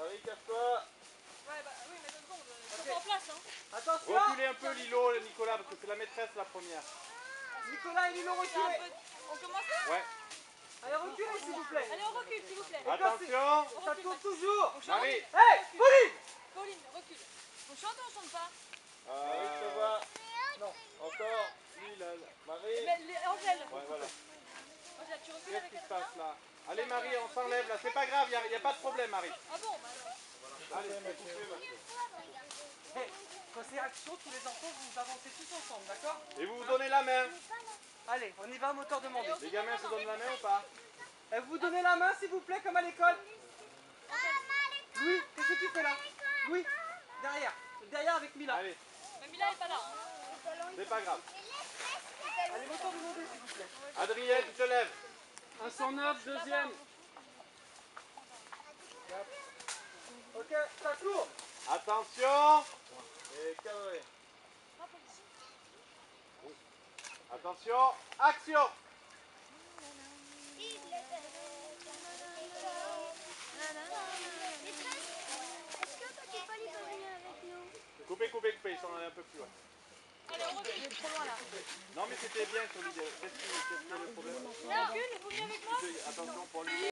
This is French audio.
Marie, casse-toi. Ouais, bah oui, mais 2 secondes, ils sont en place, hein. Attention. Reculez un peu Lilo, Nicolas, parce que c'est la maîtresse la première. Nicolas et Lilo, reculez. On commence là? Ouais. Allez, reculez s'il vous plaît. Allez, on recule, s'il vous plaît. Attention. Ça tourne toujours. On chante? Marie. Hey, Pauline. Pauline, recule. On chante ou on chante pas? Marie, ça va. Non. Encore. Oui, là, Marie. Mais Angèle. Ouais, voilà. Angèle, tu recules Qu'est-ce avec qui se elle? passe là? Allez Marie, on s'enlève là. C'est pas grave, il n'y a pas de problème Marie. Ah bon, bah alors. Allez, couchez, Hey, quand c'est action, tous les enfants, vous avancez tous ensemble, d'accord? Et vous vous donnez la main. Allez, on y va, moteur demandé. Les gamins se donnent la main ou pas? Et vous donnez la main s'il vous plaît, comme à l'école. Louis, qu'est-ce que tu fais là? Louis, derrière. Derrière avec Mila. Allez, Mais Mila est pas là. Hein. c'est pas grave. Allez, moteur demandé s'il vous plaît. Adrien, tu te lèves. 109, deuxième. Ok, ça court. Attention. Et cadré. Attention, action. Coupez, coupez, coupez, ils sont allés un peu plus loin. Allez, on recule. Trop loin là. Non mais c'était bien sur l'idée. Qu'est-ce qui est le problème? On recule, vous venez avec moi? Attention pour lui.